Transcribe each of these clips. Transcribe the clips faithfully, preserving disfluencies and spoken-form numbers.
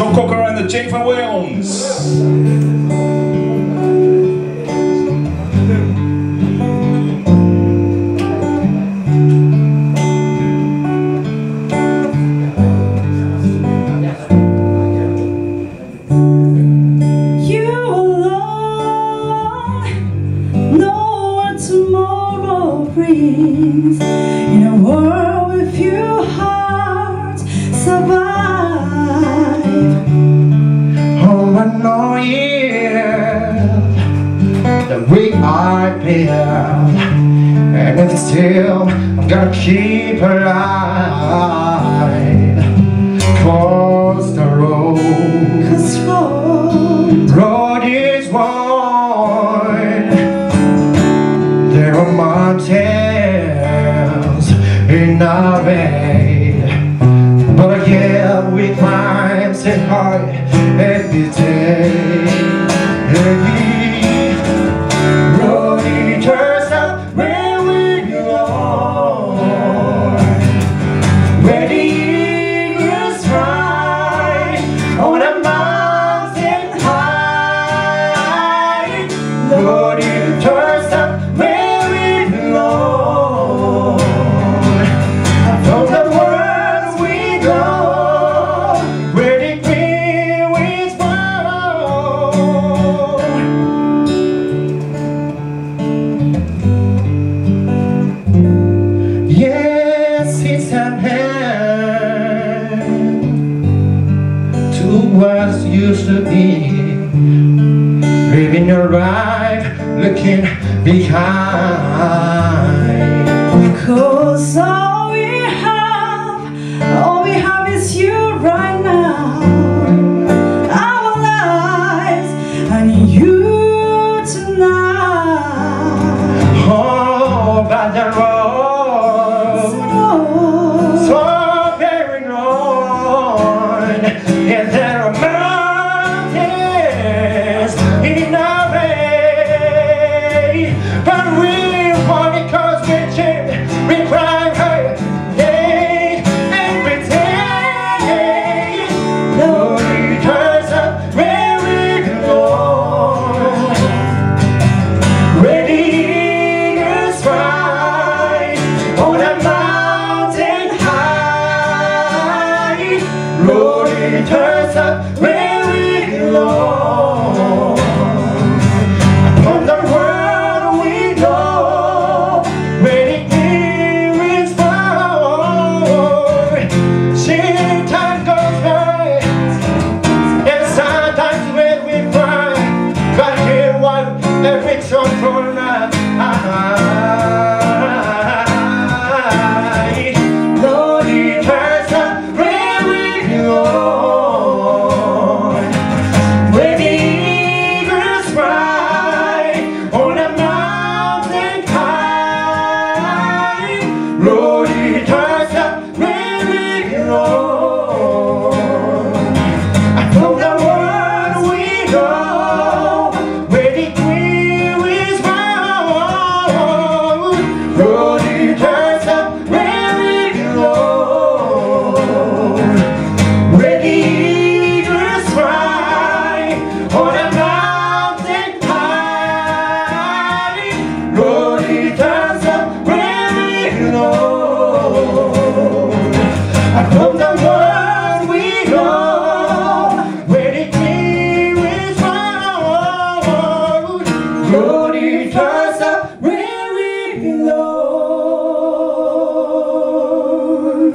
Joe Cocker and the Jennifer Williams. In a world with few hearts survive. Oh, I know yeah, the way I feel, and if still I'm gonna keep alive. Cause the road, Cause road, road is wide. There are mountains in our way, but yeah, we climb so high every day. Hey, road it turns up where we belong, where the eagles fly on a mountain high. Road it turns up where was used to be, living your life, looking behind. Cause all we have, all we have is you right now. Our lives and you tonight. Oh, but the road, so, so very long, and there are mountains in our way, but we want it cause we change, we climb high, day, every day. Lord, it turns up where we go, where the eagles fly on a mountain high. Lord, it turns up where we belong. From the world we go, where the eagles fly. See, time goes by, and sometimes when we cry, but hear what every song for now. Lord, it turns up where we belong, where the eagles fly on a mountain high. Lord, it turns up where we belong. From the world we go, where the queen is found. Lord, it turns up where we belong, where the eagles fly on a mountain high. Lord, it turns up where we belong. From the world we go, where the king is found. Lord, it turns up where we belong.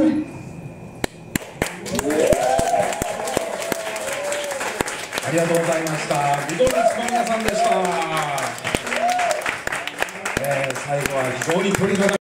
ありがとうございました。グドルツの皆さんでした。えー、最後は非常に鳥肌